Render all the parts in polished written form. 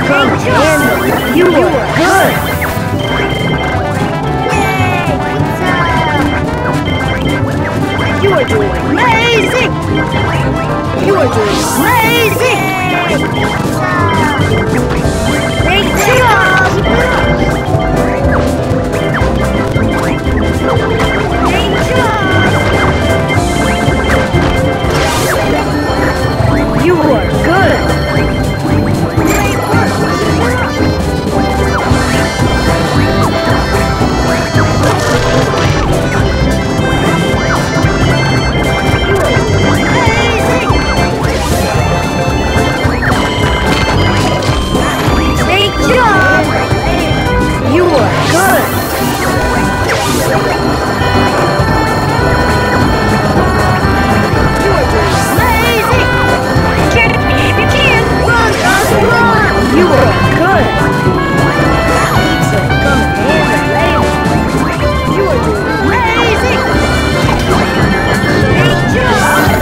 come handle. You are good. You are doing amazing! You are doing amazing! Great job! Great job! You are good! Great You are good! You are doing amazing! Catch me if you can! Run, Kazi, run! You are good! So come and handle. You are doing amazing! Great job!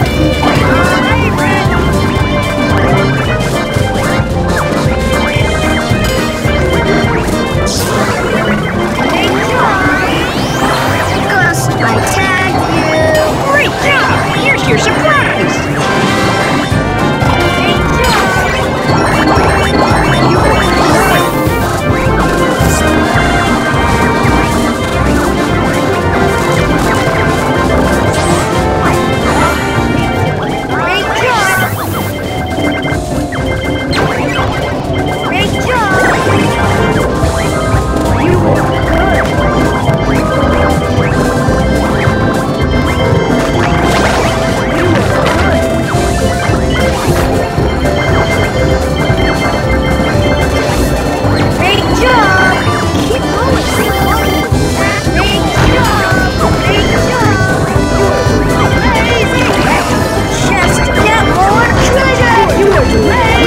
I tagged you! Great job! Here's your surprise! Great job! You were good! Great job! Great job! You were good! You are doing amazing!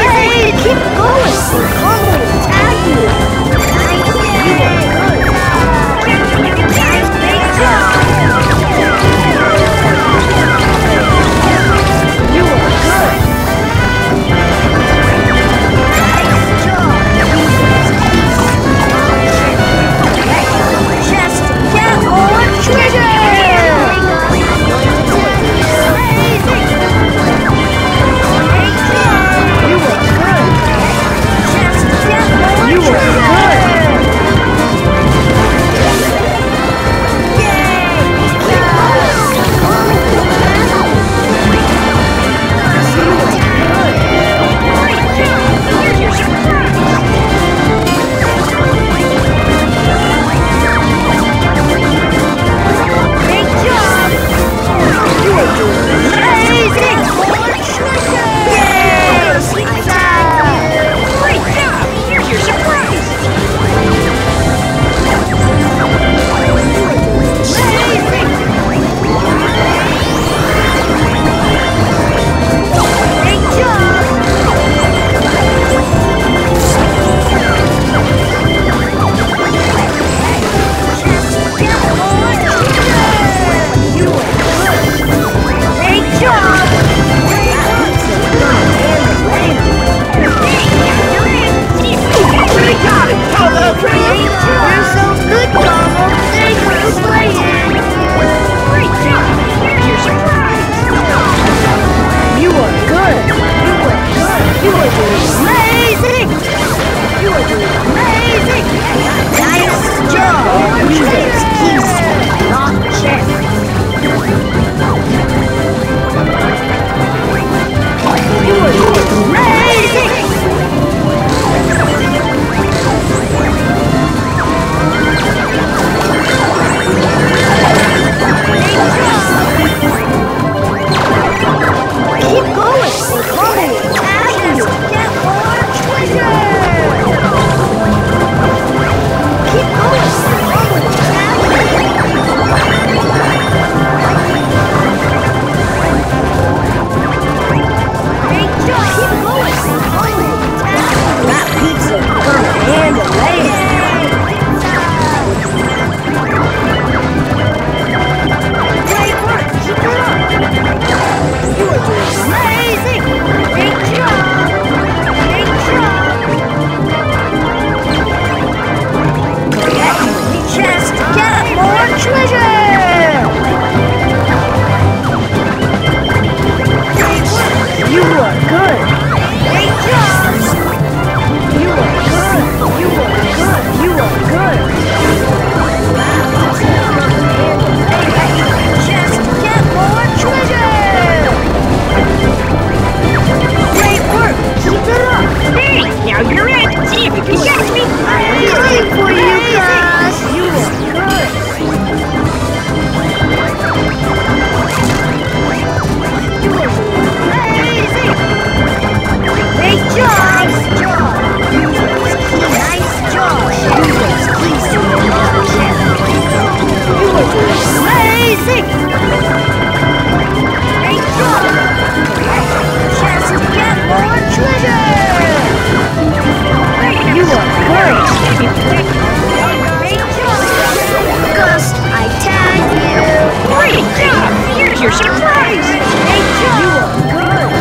Gus, I tag you. Great job! Here's your surprise! Great job. You are good.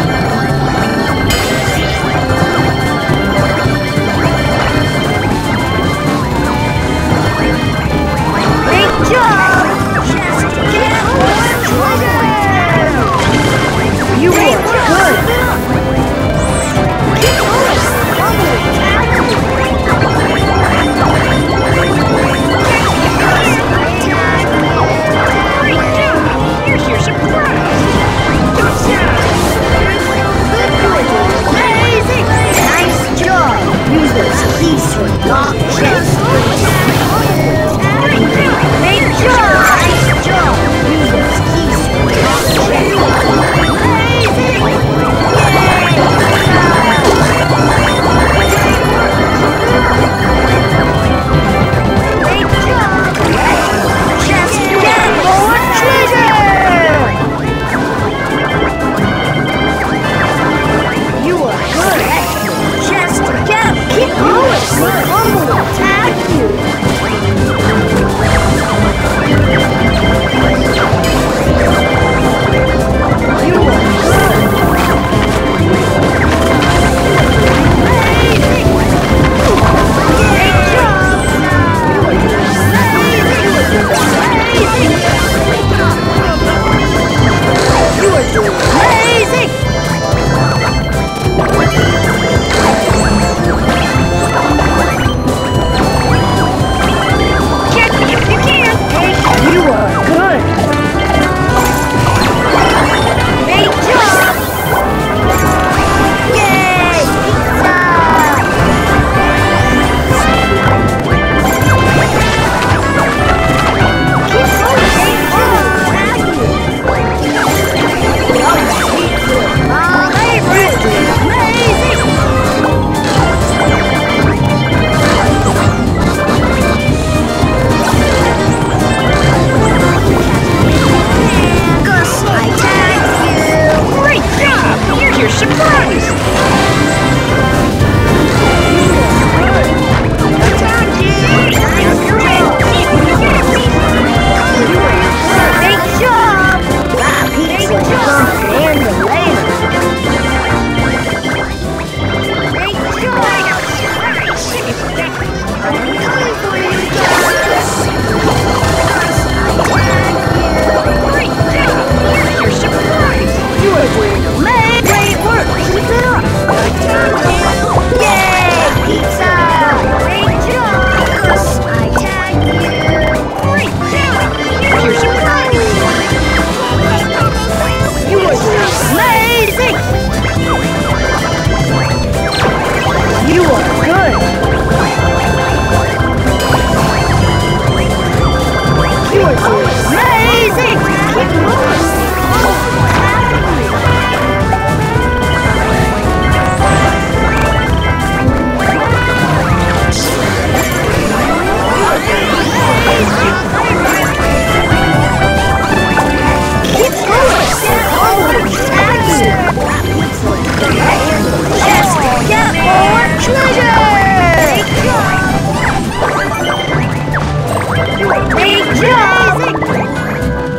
Great job. Just get one trigger. You are good. Keep going. Here's your surprise! Amazing! Nice job! Use those keys to unlock chests. Great job! Nice job! Use those keys to unlock chests. Amazing! Great job! Just get more treasure! You are good. Just get keep going. Mom will attack you. You are good. Amazing. Great job. You are doing amazing. Get me if you can! You are good. Great job. Yay! Keep going. My favorite. Amazing. Gus, I tag you. Great job! Here's your surprise! Attack you. Nice job. Great job. That pizza comes in the later. Great job. I'm coming for you, Gus. Great job! Here's your surprise! You are doing amazing. Great work. Keep it up. Yay, pizza. Great job. Gus, I tag you. Great job! Here's your surprise! You are doing amazing. You are good. You are doing amazing. Keep going. Keep going. Just get more treasure. Great job.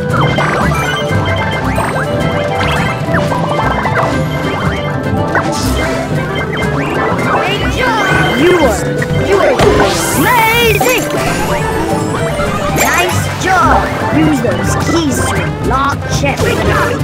Great job. You are amazing. Nice job. Use those keys to unlock chests.